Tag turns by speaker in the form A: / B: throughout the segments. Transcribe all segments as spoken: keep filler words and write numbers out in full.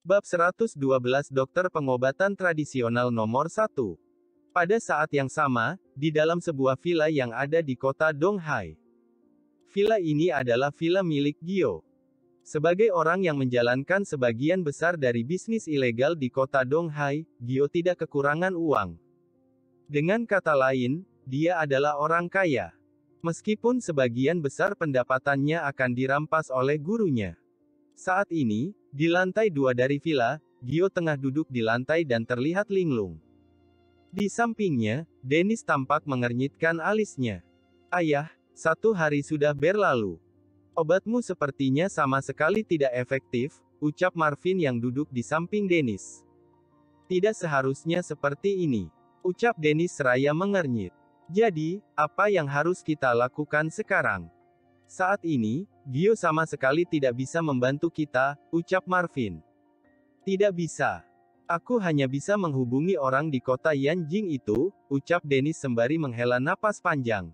A: Bab seratus dua belas Dokter Pengobatan Tradisional Nomor satu. Pada saat yang sama, di dalam sebuah villa yang ada di kota Donghai. Villa ini adalah villa milik Gyo. Sebagai orang yang menjalankan sebagian besar dari bisnis ilegal di kota Donghai, Gyo tidak kekurangan uang. Dengan kata lain, dia adalah orang kaya. Meskipun sebagian besar pendapatannya akan dirampas oleh gurunya. Saat ini, di lantai dua dari villa, Gyo tengah duduk di lantai dan terlihat linglung. Di sampingnya, Dennis tampak mengernyitkan alisnya. Ayah, satu hari sudah berlalu. Obatmu sepertinya sama sekali tidak efektif, ucap Marvin yang duduk di samping Dennis. Tidak seharusnya seperti ini, ucap Dennis seraya mengernyit. Jadi, apa yang harus kita lakukan sekarang? Saat ini, Gyo sama sekali tidak bisa membantu kita, ucap Marvin. Tidak bisa. Aku hanya bisa menghubungi orang di kota Yanjing itu, ucap Dennis sembari menghela napas panjang.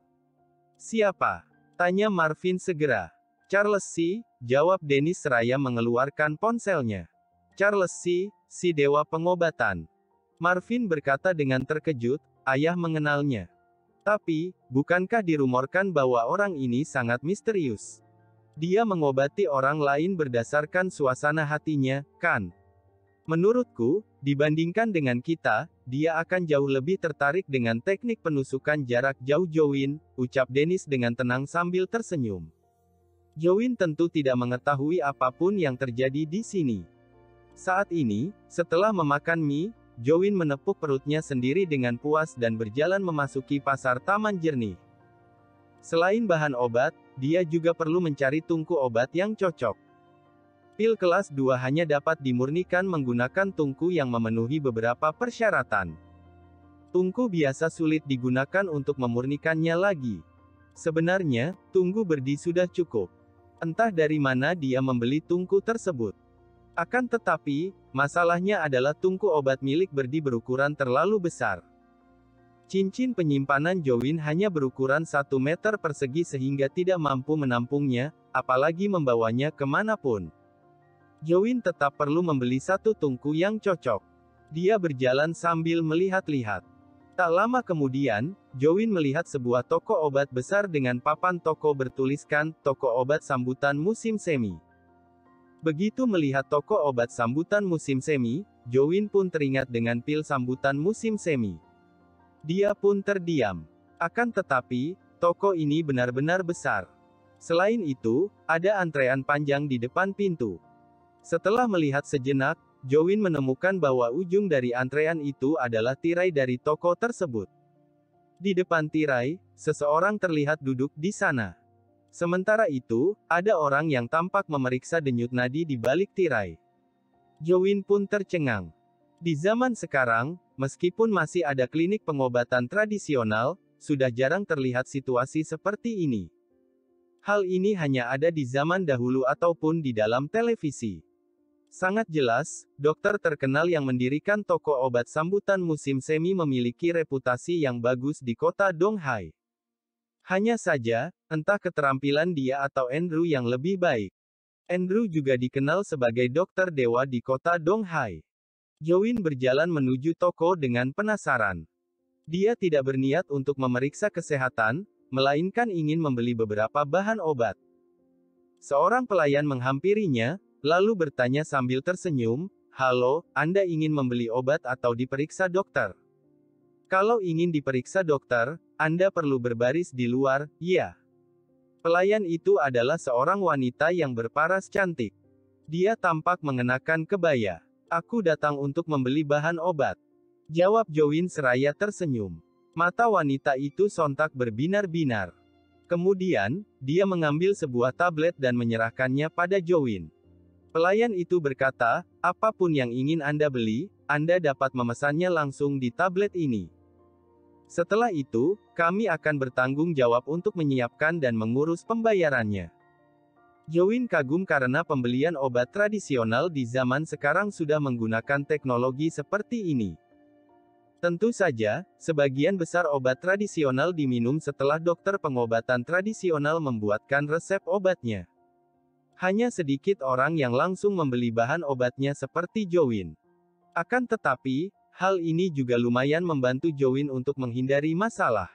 A: Siapa? Tanya Marvin segera. Charles Shi, jawab Dennis seraya mengeluarkan ponselnya. Charles Shi, si dewa pengobatan. Marvin berkata dengan terkejut, ayah mengenalnya. Tapi, bukankah dirumorkan bahwa orang ini sangat misterius? Dia mengobati orang lain berdasarkan suasana hatinya, kan? Menurutku, dibandingkan dengan kita, dia akan jauh lebih tertarik dengan teknik penusukan jarak jauh Jowin, ucap Dennis dengan tenang sambil tersenyum. Jowin tentu tidak mengetahui apapun yang terjadi di sini. Saat ini, setelah memakan mie, Jowin menepuk perutnya sendiri dengan puas dan berjalan memasuki pasar Taman Jernih. Selain bahan obat, dia juga perlu mencari tungku obat yang cocok. Pil kelas dua hanya dapat dimurnikan menggunakan tungku yang memenuhi beberapa persyaratan. Tungku biasa sulit digunakan untuk memurnikannya lagi. Sebenarnya, tungku berdi sudah cukup. Entah dari mana dia membeli tungku tersebut. Akan tetapi, masalahnya adalah tungku obat milik berdi berukuran terlalu besar. Cincin penyimpanan Jowin hanya berukuran satu meter persegi sehingga tidak mampu menampungnya, apalagi membawanya kemanapun. Jowin tetap perlu membeli satu tungku yang cocok. Dia berjalan sambil melihat-lihat. Tak lama kemudian, Jowin melihat sebuah toko obat besar dengan papan toko bertuliskan, toko obat sambutan musim semi. Begitu melihat toko obat sambutan musim semi, Jowin pun teringat dengan pil sambutan musim semi. Dia pun terdiam. Akan tetapi, toko ini benar-benar besar. Selain itu, ada antrean panjang di depan pintu. Setelah melihat sejenak, Jowin menemukan bahwa ujung dari antrean itu adalah tirai dari toko tersebut. Di depan tirai, seseorang terlihat duduk di sana. Sementara itu, ada orang yang tampak memeriksa denyut nadi di balik tirai. Jowin pun tercengang. Di zaman sekarang, meskipun masih ada klinik pengobatan tradisional, sudah jarang terlihat situasi seperti ini. Hal ini hanya ada di zaman dahulu ataupun di dalam televisi. Sangat jelas, dokter terkenal yang mendirikan toko obat sambutan musim semi memiliki reputasi yang bagus di kota Donghai. Hanya saja, entah keterampilan dia atau Andrew yang lebih baik. Andrew juga dikenal sebagai dokter dewa di kota Donghai. Jowin berjalan menuju toko dengan penasaran. Dia tidak berniat untuk memeriksa kesehatan, melainkan ingin membeli beberapa bahan obat. Seorang pelayan menghampirinya, lalu bertanya sambil tersenyum, "Halo, Anda ingin membeli obat atau diperiksa dokter?" "Kalau ingin diperiksa dokter, Anda perlu berbaris di luar, ya." Pelayan itu adalah seorang wanita yang berparas cantik. Dia tampak mengenakan kebaya. "Aku datang untuk membeli bahan obat," jawab Jowin seraya tersenyum. Mata wanita itu sontak berbinar-binar. Kemudian, dia mengambil sebuah tablet dan menyerahkannya pada Jowin. Pelayan itu berkata, "Apapun yang ingin Anda beli, Anda dapat memesannya langsung di tablet ini. Setelah itu, kami akan bertanggung jawab untuk menyiapkan dan mengurus pembayarannya." Jowin kagum karena pembelian obat tradisional di zaman sekarang sudah menggunakan teknologi seperti ini. Tentu saja, sebagian besar obat tradisional diminum setelah dokter pengobatan tradisional membuatkan resep obatnya. Hanya sedikit orang yang langsung membeli bahan obatnya seperti Jowin. Akan tetapi, hal ini juga lumayan membantu Jowin untuk menghindari masalah.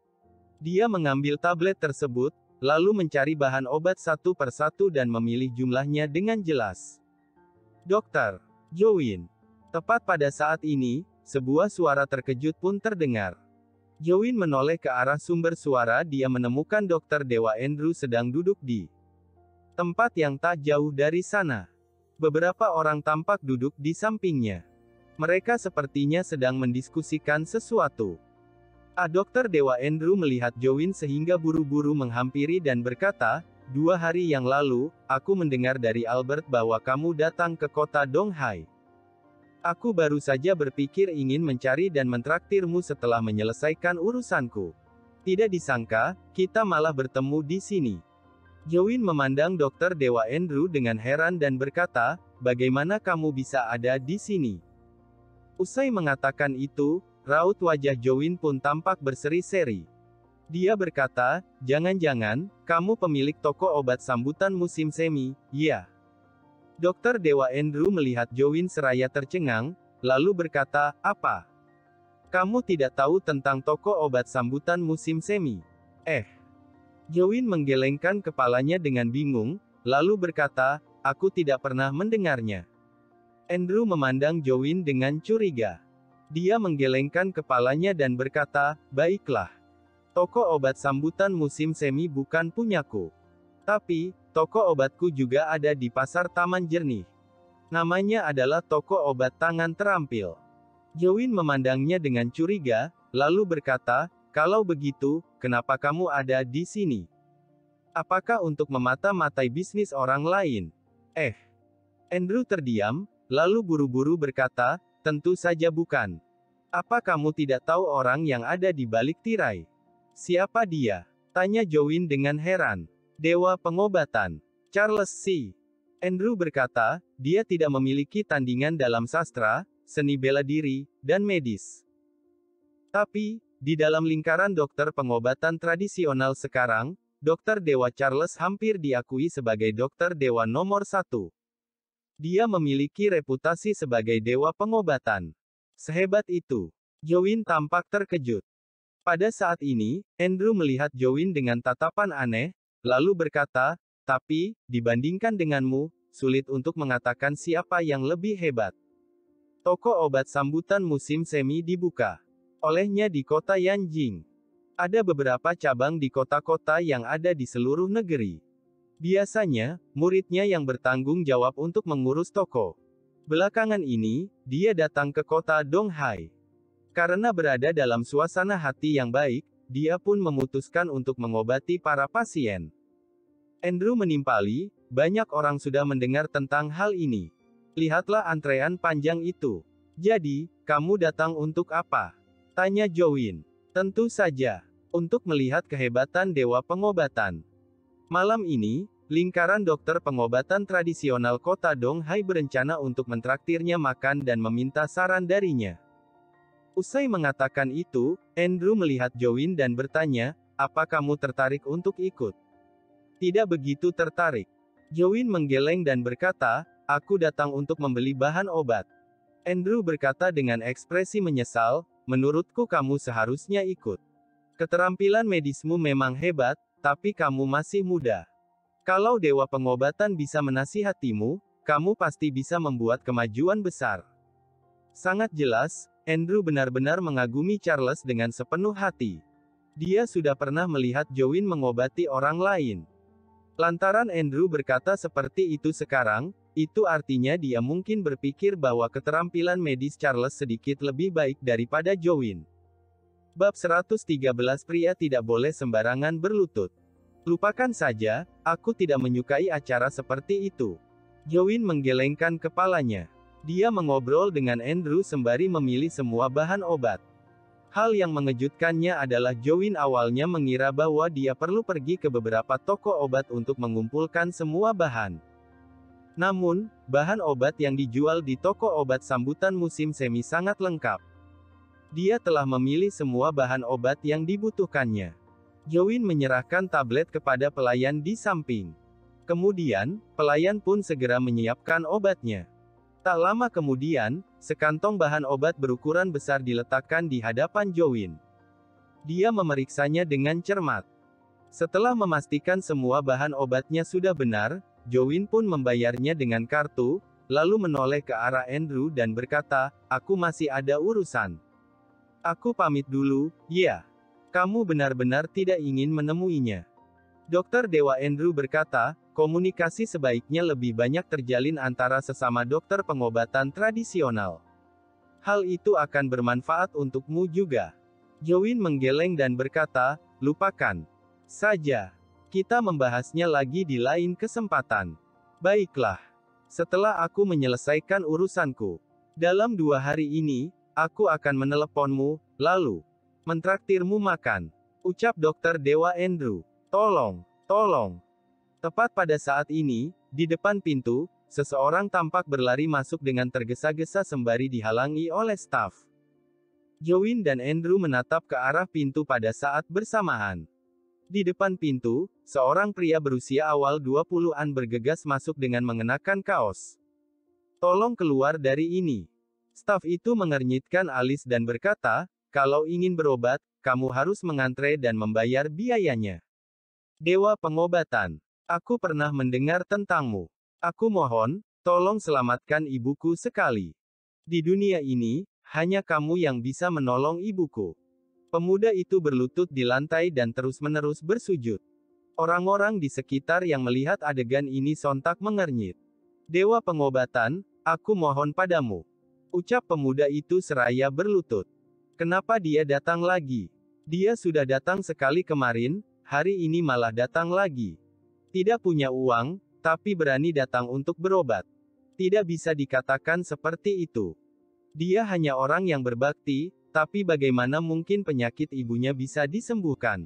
A: Dia mengambil tablet tersebut, lalu mencari bahan obat satu persatu dan memilih jumlahnya dengan jelas. Dokter Jowin. Tepat pada saat ini, sebuah suara terkejut pun terdengar. Jowin menoleh ke arah sumber suara. Dia menemukan Dokter Dewa Andrew sedang duduk di tempat yang tak jauh dari sana. Beberapa orang tampak duduk di sampingnya. Mereka sepertinya sedang mendiskusikan sesuatu. Ah, Dokter Dewa Andrew melihat Jowin sehingga buru-buru menghampiri dan berkata, "Dua hari yang lalu, aku mendengar dari Albert bahwa kamu datang ke kota Donghai. Aku baru saja berpikir ingin mencari dan mentraktirmu setelah menyelesaikan urusanku. Tidak disangka, kita malah bertemu di sini." Jowin memandang Dokter Dewa Andrew dengan heran dan berkata, "Bagaimana kamu bisa ada di sini?" Usai mengatakan itu, raut wajah Jowin pun tampak berseri-seri. Dia berkata, "Jangan-jangan, kamu pemilik toko obat sambutan musim semi, ya?" Dokter Dewa Andrew melihat Jowin seraya tercengang, lalu berkata, "Apa? Kamu tidak tahu tentang toko obat sambutan musim semi?" Eh. Jowin menggelengkan kepalanya dengan bingung, lalu berkata, "Aku tidak pernah mendengarnya." Andrew memandang Jowin dengan curiga. Dia menggelengkan kepalanya dan berkata, "Baiklah. Toko obat sambutan musim semi bukan punyaku. Tapi, toko obatku juga ada di Pasar Taman Jernih. Namanya adalah Toko Obat Tangan Terampil." Jowin memandangnya dengan curiga, lalu berkata, "Kalau begitu, kenapa kamu ada di sini? Apakah untuk memata-matai bisnis orang lain?" Eh. Andrew terdiam, lalu buru-buru berkata, "Tentu saja bukan. Apa kamu tidak tahu orang yang ada di balik tirai?" "Siapa dia?" tanya Jowin dengan heran. "Dewa pengobatan. Charles C." Andrew berkata, "Dia tidak memiliki tandingan dalam sastra, seni bela diri, dan medis. Tapi, di dalam lingkaran dokter pengobatan tradisional sekarang, Dokter Dewa Charles hampir diakui sebagai dokter dewa nomor satu. Dia memiliki reputasi sebagai dewa pengobatan. Sehebat itu." Jowin tampak terkejut. Pada saat ini, Andrew melihat Jowin dengan tatapan aneh, lalu berkata, "Tapi, dibandingkan denganmu, sulit untuk mengatakan siapa yang lebih hebat. Toko obat sambutan musim semi dibuka olehnya di kota Yanjing. Ada beberapa cabang di kota-kota yang ada di seluruh negeri. Biasanya, muridnya yang bertanggung jawab untuk mengurus toko. Belakangan ini, dia datang ke kota Donghai. Karena berada dalam suasana hati yang baik, dia pun memutuskan untuk mengobati para pasien." Andrew menimpali, "Banyak orang sudah mendengar tentang hal ini. Lihatlah antrean panjang itu. Jadi, kamu datang untuk apa?" tanya Jowin. "Tentu saja, untuk melihat kehebatan dewa pengobatan. Malam ini, lingkaran dokter pengobatan tradisional kota Donghai berencana untuk mentraktirnya makan dan meminta saran darinya." Usai mengatakan itu, Andrew melihat Jowin dan bertanya, "Apa kamu tertarik untuk ikut?" "Tidak begitu tertarik." Jowin menggeleng dan berkata, "Aku datang untuk membeli bahan obat." Andrew berkata dengan ekspresi menyesal, "Menurutku kamu seharusnya ikut. Keterampilan medismu memang hebat, tapi kamu masih muda. Kalau dewa pengobatan bisa menasihatimu, kamu pasti bisa membuat kemajuan besar." Sangat jelas, Andrew benar-benar mengagumi Charles dengan sepenuh hati. Dia sudah pernah melihat Jowin mengobati orang lain. Lantaran Andrew berkata seperti itu sekarang, itu artinya dia mungkin berpikir bahwa keterampilan medis Charles sedikit lebih baik daripada Jowin. Bab seratus tiga belas Pria tidak boleh sembarangan berlutut. "Lupakan saja, aku tidak menyukai acara seperti itu." Jowin menggelengkan kepalanya. Dia mengobrol dengan Andrew sembari memilih semua bahan obat. Hal yang mengejutkannya adalah Jowin awalnya mengira bahwa dia perlu pergi ke beberapa toko obat untuk mengumpulkan semua bahan. Namun, bahan obat yang dijual di toko obat sambutan musim semi sangat lengkap. Dia telah memilih semua bahan obat yang dibutuhkannya. Jowin menyerahkan tablet kepada pelayan di samping. Kemudian, pelayan pun segera menyiapkan obatnya. Tak lama kemudian, sekantong bahan obat berukuran besar diletakkan di hadapan Jowin. Dia memeriksanya dengan cermat. Setelah memastikan semua bahan obatnya sudah benar, Jowin pun membayarnya dengan kartu, lalu menoleh ke arah Andrew dan berkata, "Aku masih ada urusan. Aku pamit dulu, ya." "Kamu benar-benar tidak ingin menemuinya?" Dokter Dewa Andrew berkata, "Komunikasi sebaiknya lebih banyak terjalin antara sesama dokter pengobatan tradisional. Hal itu akan bermanfaat untukmu juga." Jowin menggeleng dan berkata, "Lupakan saja. Kita membahasnya lagi di lain kesempatan." "Baiklah. Setelah aku menyelesaikan urusanku dalam dua hari ini, aku akan meneleponmu, lalu mentraktirmu makan," ucap Dokter Dewa Andrew. "Tolong, tolong." Tepat pada saat ini, di depan pintu, seseorang tampak berlari masuk dengan tergesa-gesa sembari dihalangi oleh staf. Jowin dan Andrew menatap ke arah pintu pada saat bersamaan. Di depan pintu, seorang pria berusia awal dua puluhan bergegas masuk dengan mengenakan kaos. "Tolong keluar dari ini." Staf itu mengernyitkan alis dan berkata, "Kalau ingin berobat, kamu harus mengantre dan membayar biayanya." "Dewa pengobatan. Aku pernah mendengar tentangmu. Aku mohon, tolong selamatkan ibuku sekali. Di dunia ini, hanya kamu yang bisa menolong ibuku." Pemuda itu berlutut di lantai dan terus-menerus bersujud. Orang-orang di sekitar yang melihat adegan ini sontak mengernyit. "Dewa pengobatan, aku mohon padamu," ucap pemuda itu seraya berlutut. "Kenapa dia datang lagi? Dia sudah datang sekali kemarin, hari ini malah datang lagi. Tidak punya uang, tapi berani datang untuk berobat. Tidak bisa dikatakan seperti itu. Dia hanya orang yang berbakti, tapi bagaimana mungkin penyakit ibunya bisa disembuhkan?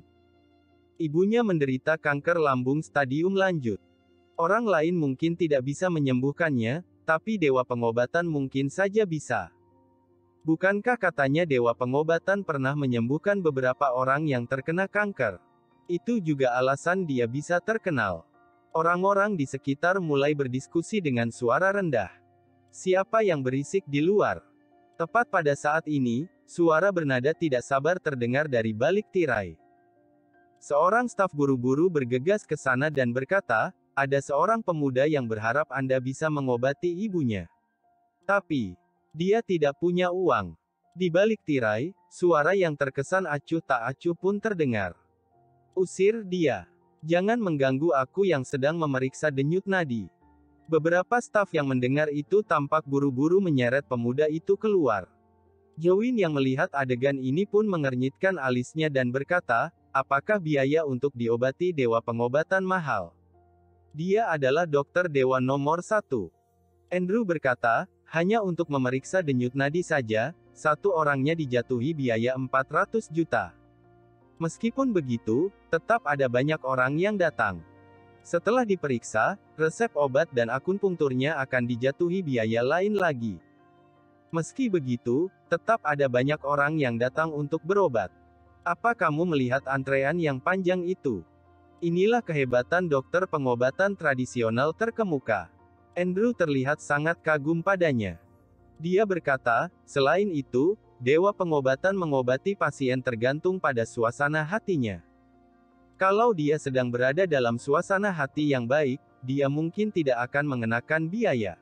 A: Ibunya menderita kanker lambung stadium lanjut. Orang lain mungkin tidak bisa menyembuhkannya, tapi dewa pengobatan mungkin saja bisa. Bukankah katanya dewa pengobatan pernah menyembuhkan beberapa orang yang terkena kanker? Itu juga alasan dia bisa terkenal." Orang-orang di sekitar mulai berdiskusi dengan suara rendah. Siapa yang berisik di luar? Tepat pada saat ini, suara bernada tidak sabar terdengar dari balik tirai. Seorang staf buru-buru bergegas ke sana dan berkata, "Ada seorang pemuda yang berharap Anda bisa mengobati ibunya. Tapi, dia tidak punya uang." Di balik tirai, suara yang terkesan acuh tak acuh pun terdengar. "Usir dia. Jangan mengganggu aku yang sedang memeriksa denyut nadi." Beberapa staf yang mendengar itu tampak buru-buru menyeret pemuda itu keluar. Jowin yang melihat adegan ini pun mengernyitkan alisnya dan berkata, "Apakah biaya untuk diobati dewa pengobatan mahal? Dia adalah dokter dewa nomor satu." Andrew berkata, "Hanya untuk memeriksa denyut nadi saja, satu orangnya dijatuhi biaya empat ratus juta. Meskipun begitu, tetap ada banyak orang yang datang. Setelah diperiksa, resep obat dan akupunturnya akan dijatuhi biaya lain lagi. Meski begitu, tetap ada banyak orang yang datang untuk berobat. Apa kamu melihat antrean yang panjang itu? Inilah kehebatan dokter pengobatan tradisional terkemuka." Andrew terlihat sangat kagum padanya. Dia berkata, "Selain itu, dewa pengobatan mengobati pasien tergantung pada suasana hatinya. Kalau dia sedang berada dalam suasana hati yang baik, dia mungkin tidak akan mengenakan biaya.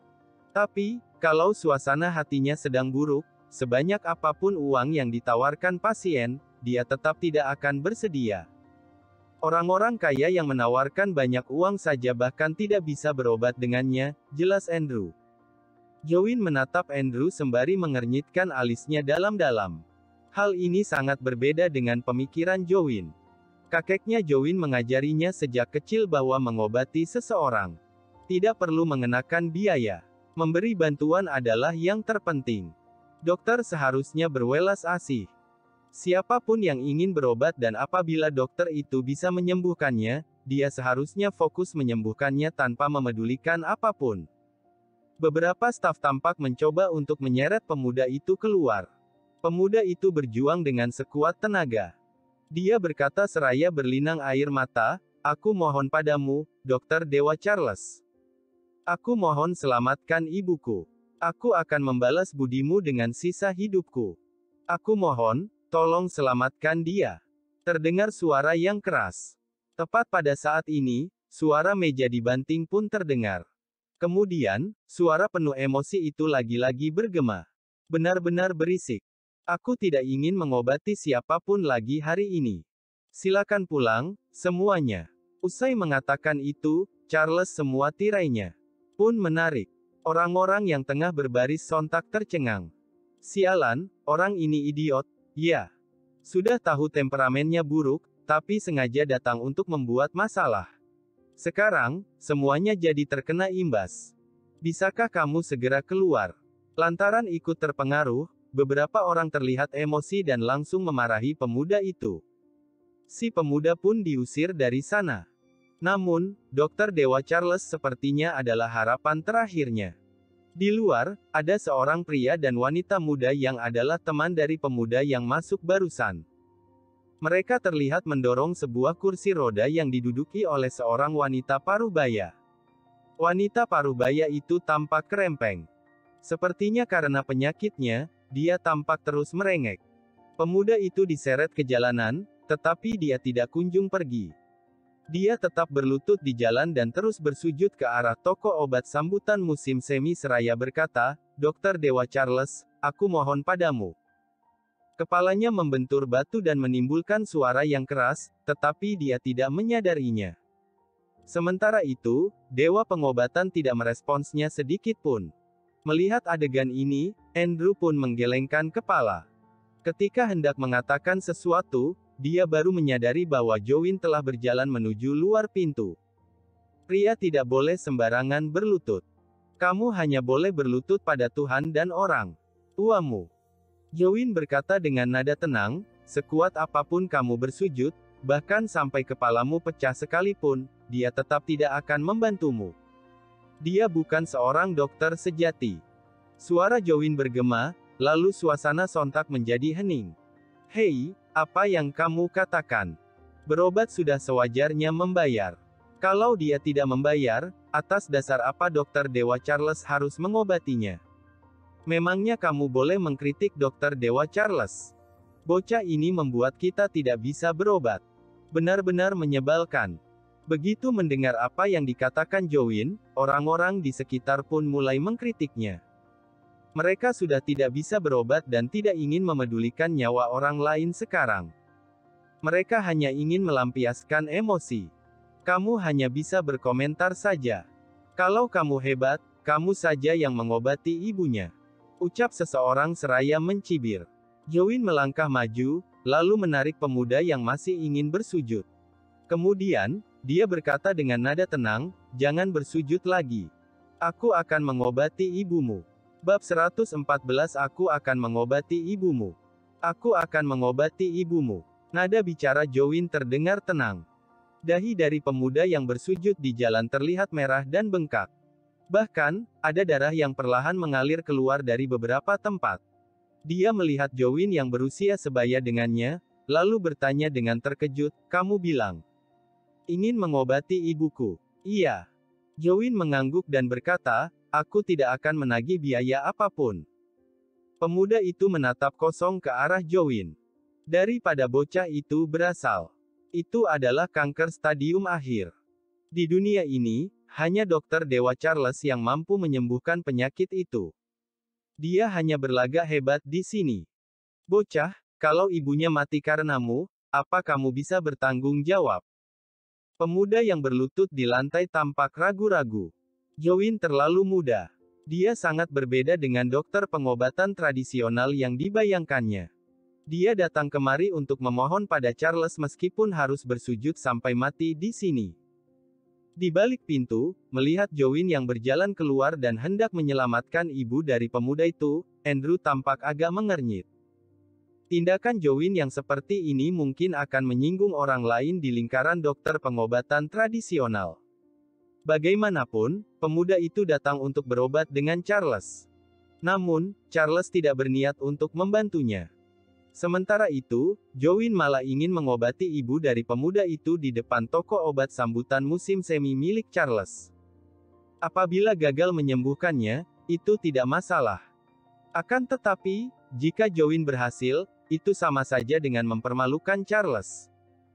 A: Tapi, kalau suasana hatinya sedang buruk, sebanyak apapun uang yang ditawarkan pasien, dia tetap tidak akan bersedia. Orang-orang kaya yang menawarkan banyak uang saja bahkan tidak bisa berobat dengannya," jelas Andrew. Jowin menatap Andrew sembari mengernyitkan alisnya dalam-dalam. Hal ini sangat berbeda dengan pemikiran Jowin. Kakeknya Jowin mengajarinya sejak kecil bahwa mengobati seseorang tidak perlu mengenakan biaya. Memberi bantuan adalah yang terpenting. Dokter seharusnya berwelas asih. Siapapun yang ingin berobat dan apabila dokter itu bisa menyembuhkannya, dia seharusnya fokus menyembuhkannya tanpa memedulikan apapun. Beberapa staf tampak mencoba untuk menyeret pemuda itu keluar. Pemuda itu berjuang dengan sekuat tenaga. Dia berkata seraya berlinang air mata, Aku mohon padamu, Dokter Dewa Charles. Aku mohon selamatkan ibuku. Aku akan membalas budimu dengan sisa hidupku. Aku mohon, tolong selamatkan dia. Terdengar suara yang keras. Tepat pada saat ini, suara meja dibanting pun terdengar. Kemudian, suara penuh emosi itu lagi-lagi bergema. Benar-benar berisik. Aku tidak ingin mengobati siapapun lagi hari ini. Silakan pulang, semuanya. Usai mengatakan itu, Charles semua tirainya pun menarik. Orang-orang yang tengah berbaris sontak tercengang. Sialan, orang ini idiot, ya. Sudah tahu temperamennya buruk, tapi sengaja datang untuk membuat masalah. Sekarang, semuanya jadi terkena imbas. Bisakah kamu segera keluar? Lantaran ikut terpengaruh, beberapa orang terlihat emosi dan langsung memarahi pemuda itu. Si pemuda pun diusir dari sana. Namun, Dokter Dewa Charles sepertinya adalah harapan terakhirnya. Di luar, ada seorang pria dan wanita muda yang adalah teman dari pemuda yang masuk barusan. Mereka terlihat mendorong sebuah kursi roda yang diduduki oleh seorang wanita parubaya. Wanita parubaya itu tampak kerempeng. Sepertinya karena penyakitnya, dia tampak terus merengek. Pemuda itu diseret ke jalanan, tetapi dia tidak kunjung pergi. Dia tetap berlutut di jalan dan terus bersujud ke arah toko obat sambutan musim semi seraya berkata, Dokter Dewa Charles, aku mohon padamu. Kepalanya membentur batu dan menimbulkan suara yang keras, tetapi dia tidak menyadarinya. Sementara itu, Dewa Pengobatan tidak meresponsnya sedikit pun. Melihat adegan ini, Andrew pun menggelengkan kepala. Ketika hendak mengatakan sesuatu, dia baru menyadari bahwa Jowin telah berjalan menuju luar pintu. Pria tidak boleh sembarangan berlutut. Kamu hanya boleh berlutut pada Tuhan dan orang tuamu. Jowin berkata dengan nada tenang, sekuat apapun kamu bersujud, bahkan sampai kepalamu pecah sekalipun, dia tetap tidak akan membantumu. Dia bukan seorang dokter sejati. Suara Jowin bergema, lalu suasana sontak menjadi hening. Hei, apa yang kamu katakan? Berobat sudah sewajarnya membayar. Kalau dia tidak membayar, atas dasar apa Dokter Dewa Charles harus mengobatinya? Memangnya kamu boleh mengkritik Dokter Dewa Charles? Bocah ini membuat kita tidak bisa berobat. Benar-benar menyebalkan. Begitu mendengar apa yang dikatakan Jowin, orang-orang di sekitar pun mulai mengkritiknya. Mereka sudah tidak bisa berobat dan tidak ingin memedulikan nyawa orang lain sekarang. Mereka hanya ingin melampiaskan emosi. Kamu hanya bisa berkomentar saja. Kalau kamu hebat, kamu saja yang mengobati ibunya. Ucap seseorang seraya mencibir. Jowin melangkah maju, lalu menarik pemuda yang masih ingin bersujud. Kemudian, dia berkata dengan nada tenang, jangan bersujud lagi. Aku akan mengobati ibumu. Bab seratus empat belas Aku akan mengobati ibumu. Aku akan mengobati ibumu. Nada bicara Jowin terdengar tenang. Dahi dari pemuda yang bersujud di jalan terlihat merah dan bengkak. Bahkan, ada darah yang perlahan mengalir keluar dari beberapa tempat. Dia melihat Jowin yang berusia sebaya dengannya, lalu bertanya dengan terkejut, kamu bilang ingin mengobati ibuku? Iya. Jowin mengangguk dan berkata, aku tidak akan menagih biaya apapun. Pemuda itu menatap kosong ke arah Jowin. Daripada bocah itu berasal. Itu adalah kanker stadium akhir. Di dunia ini, hanya Dokter Dewa Charles yang mampu menyembuhkan penyakit itu. Dia hanya berlagak hebat di sini. Bocah, kalau ibunya mati karenamu, apa kamu bisa bertanggung jawab? Pemuda yang berlutut di lantai tampak ragu-ragu. Jowin terlalu muda. Dia sangat berbeda dengan dokter pengobatan tradisional yang dibayangkannya. Dia datang kemari untuk memohon pada Charles meskipun harus bersujud sampai mati di sini. Di balik pintu, melihat Jowin yang berjalan keluar dan hendak menyelamatkan ibu dari pemuda itu, Andrew tampak agak mengernyit. Tindakan Jowin yang seperti ini mungkin akan menyinggung orang lain di lingkaran dokter pengobatan tradisional. Bagaimanapun, pemuda itu datang untuk berobat dengan Charles. Namun, Charles tidak berniat untuk membantunya. Sementara itu, Jowin malah ingin mengobati ibu dari pemuda itu di depan toko obat sambutan musim semi milik Charles. Apabila gagal menyembuhkannya, itu tidak masalah. Akan tetapi, jika Jowin berhasil, itu sama saja dengan mempermalukan Charles.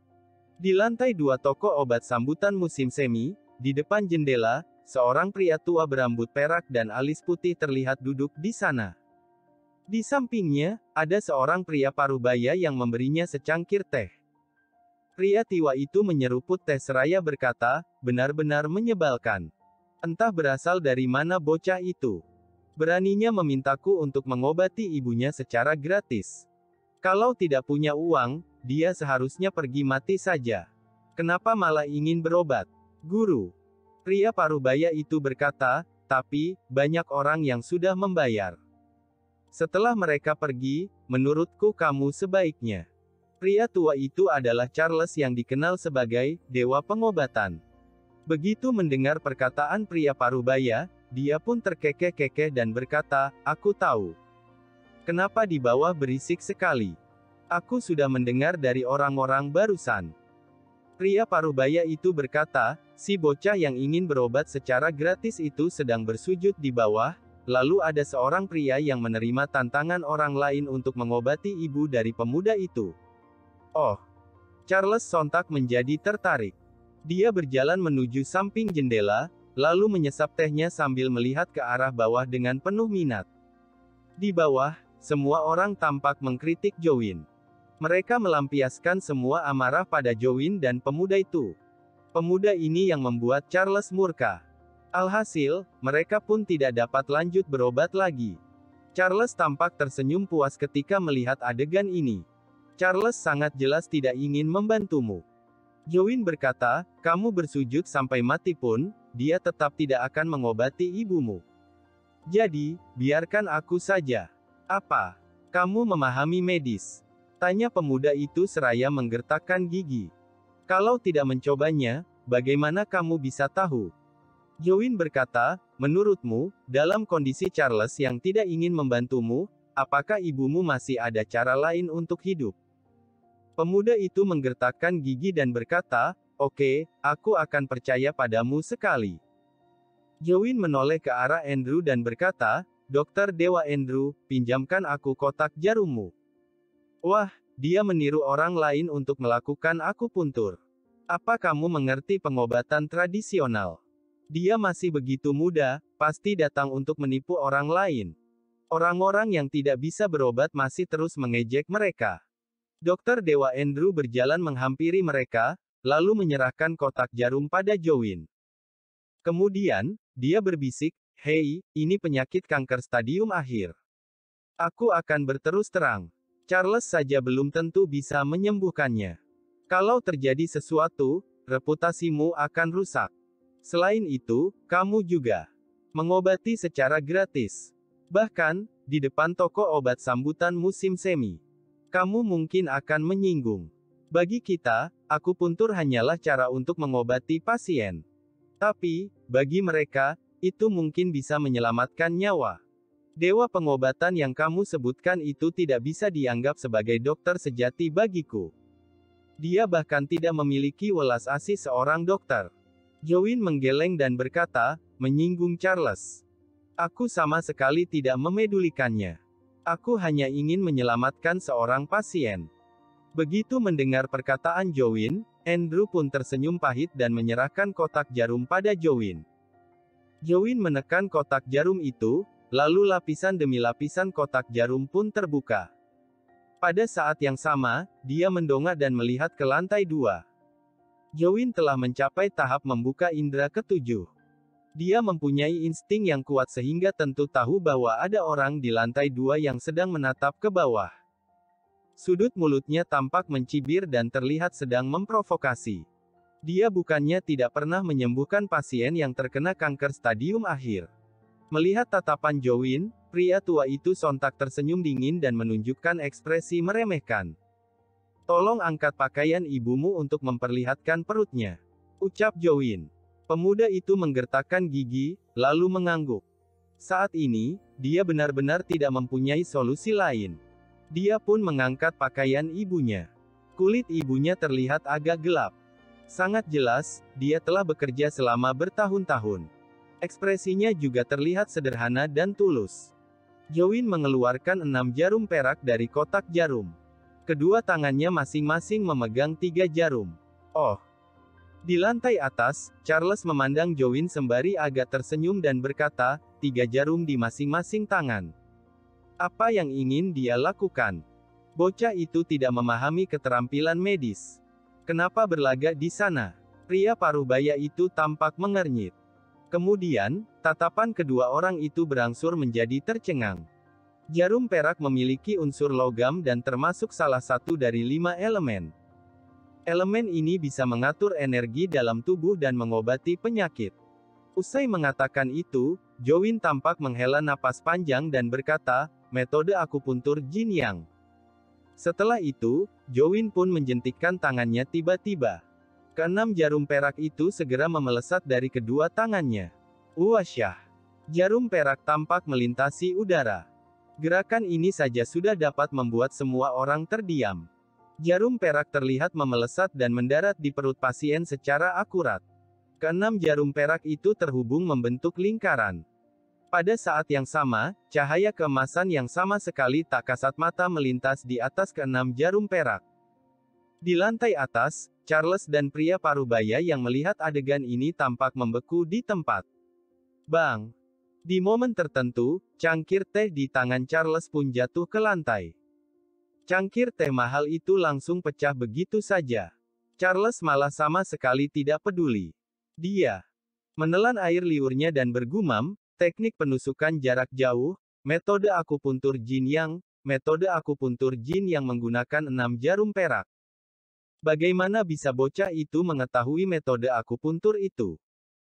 A: Di lantai dua toko obat sambutan musim semi, di depan jendela, seorang pria tua berambut perak dan alis putih terlihat duduk di sana. Di sampingnya, ada seorang pria parubaya yang memberinya secangkir teh. Pria tua itu menyeruput teh seraya berkata, "Benar-benar menyebalkan. Entah berasal dari mana bocah itu. Beraninya memintaku untuk mengobati ibunya secara gratis. Kalau tidak punya uang, dia seharusnya pergi mati saja. Kenapa malah ingin berobat, Guru?" Pria parubaya itu berkata, "Tapi, banyak orang yang sudah membayar. Setelah mereka pergi, menurutku kamu sebaiknya." Pria tua itu adalah Charles yang dikenal sebagai dewa pengobatan. Begitu mendengar perkataan pria parubaya, dia pun terkekeh-kekeh dan berkata, "Aku tahu. Kenapa di bawah berisik sekali? Aku sudah mendengar dari orang-orang barusan." Pria parubaya itu berkata, "Si bocah yang ingin berobat secara gratis itu sedang bersujud di bawah. Lalu ada seorang pria yang menerima tantangan orang lain untuk mengobati ibu dari pemuda itu." Oh! Charles sontak menjadi tertarik. Dia berjalan menuju samping jendela, lalu menyesap tehnya sambil melihat ke arah bawah dengan penuh minat. Di bawah, semua orang tampak mengkritik Jowin. Mereka melampiaskan semua amarah pada Jowin dan pemuda itu. Pemuda ini yang membuat Charles murka. Alhasil, mereka pun tidak dapat lanjut berobat lagi. Charles tampak tersenyum puas ketika melihat adegan ini. Charles sangat jelas tidak ingin membantumu. Jowin berkata, "Kamu bersujud sampai mati pun, dia tetap tidak akan mengobati ibumu. Jadi, biarkan aku saja." "Apa? Kamu memahami medis?" tanya pemuda itu seraya menggertakkan gigi. "Kalau tidak mencobanya, bagaimana kamu bisa tahu?" Jowin berkata, "Menurutmu, dalam kondisi Charles yang tidak ingin membantumu, apakah ibumu masih ada cara lain untuk hidup?" Pemuda itu menggertakkan gigi dan berkata, "Oke, aku akan percaya padamu sekali." Jowin menoleh ke arah Andrew dan berkata, "Dokter Dewa Andrew, pinjamkan aku kotak jarummu." Wah, dia meniru orang lain untuk melakukan akupuntur. Apa kamu mengerti pengobatan tradisional? Dia masih begitu muda, pasti datang untuk menipu orang lain. Orang-orang yang tidak bisa berobat masih terus mengejek mereka. Dokter Dewa Andrew berjalan menghampiri mereka, lalu menyerahkan kotak jarum pada Jowin. Kemudian, dia berbisik, "Hei, ini penyakit kanker stadium akhir. Aku akan berterus terang. Charles saja belum tentu bisa menyembuhkannya. Kalau terjadi sesuatu, reputasimu akan rusak. Selain itu, kamu juga mengobati secara gratis. Bahkan, di depan toko obat sambutan musim semi. Kamu mungkin akan menyinggung. Bagi kita, akupuntur hanyalah cara untuk mengobati pasien. Tapi, bagi mereka, itu mungkin bisa menyelamatkan nyawa. Dewa pengobatan yang kamu sebutkan itu tidak bisa dianggap sebagai dokter sejati bagiku. Dia bahkan tidak memiliki welas asih seorang dokter." Jowin menggeleng dan berkata, "Menyinggung Charles. Aku sama sekali tidak memedulikannya. Aku hanya ingin menyelamatkan seorang pasien." Begitu mendengar perkataan Jowin, Andrew pun tersenyum pahit dan menyerahkan kotak jarum pada Jowin. Jowin menekan kotak jarum itu, lalu lapisan demi lapisan kotak jarum pun terbuka. Pada saat yang sama, dia mendongak dan melihat ke lantai dua. Jowin telah mencapai tahap membuka indera ketujuh. Dia mempunyai insting yang kuat sehingga tentu tahu bahwa ada orang di lantai dua yang sedang menatap ke bawah. Sudut mulutnya tampak mencibir dan terlihat sedang memprovokasi. Dia bukannya tidak pernah menyembuhkan pasien yang terkena kanker stadium akhir. Melihat tatapan Jowin, pria tua itu sontak tersenyum dingin dan menunjukkan ekspresi meremehkan. "Tolong angkat pakaian ibumu untuk memperlihatkan perutnya," ucap Jowin. Pemuda itu menggertakkan gigi, lalu mengangguk. Saat ini, dia benar-benar tidak mempunyai solusi lain. Dia pun mengangkat pakaian ibunya. Kulit ibunya terlihat agak gelap. Sangat jelas, dia telah bekerja selama bertahun-tahun. Ekspresinya juga terlihat sederhana dan tulus. Jowin mengeluarkan enam jarum perak dari kotak jarum. Kedua tangannya masing-masing memegang tiga jarum. Oh! Di lantai atas, Charles memandang Jowin sembari agak tersenyum dan berkata, tiga jarum di masing-masing tangan. Apa yang ingin dia lakukan? Bocah itu tidak memahami keterampilan medis. Kenapa berlaga di sana? Pria parubaya itu tampak mengernyit. Kemudian, tatapan kedua orang itu berangsur menjadi tercengang. Jarum perak memiliki unsur logam dan termasuk salah satu dari lima elemen. Elemen ini bisa mengatur energi dalam tubuh dan mengobati penyakit. Usai mengatakan itu, Jowin tampak menghela napas panjang dan berkata, metode akupuntur Jin Yang. Setelah itu, Jowin pun menjentikkan tangannya tiba-tiba. Keenam jarum perak itu segera memelesat dari kedua tangannya. Wasyah! Jarum perak tampak melintasi udara. Gerakan ini saja sudah dapat membuat semua orang terdiam. Jarum perak terlihat memelesat dan mendarat di perut pasien secara akurat. Keenam jarum perak itu terhubung membentuk lingkaran. Pada saat yang sama, cahaya keemasan yang sama sekali tak kasat mata melintas di atas keenam jarum perak. Di lantai atas, Charles dan pria parubaya yang melihat adegan ini tampak membeku di tempat. Bang! Di momen tertentu, cangkir teh di tangan Charles pun jatuh ke lantai. Cangkir teh mahal itu langsung pecah begitu saja. Charles malah sama sekali tidak peduli. Dia menelan air liurnya dan bergumam, teknik penusukan jarak jauh, metode akupuntur Jin Yang, metode akupuntur Jin yang menggunakan enam jarum perak. Bagaimana bisa bocah itu mengetahui metode akupuntur itu?